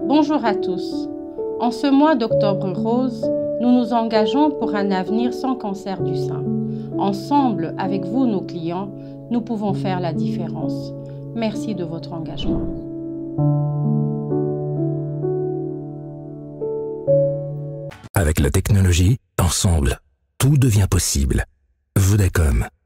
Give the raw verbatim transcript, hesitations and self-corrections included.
Bonjour à tous. En ce mois d'Octobre Rose, nous nous engageons pour un avenir sans cancer du sein. Ensemble, avec vous, nos clients, nous pouvons faire la différence. Merci de votre engagement. Avec la technologie, ensemble, tout devient possible. Vodacom.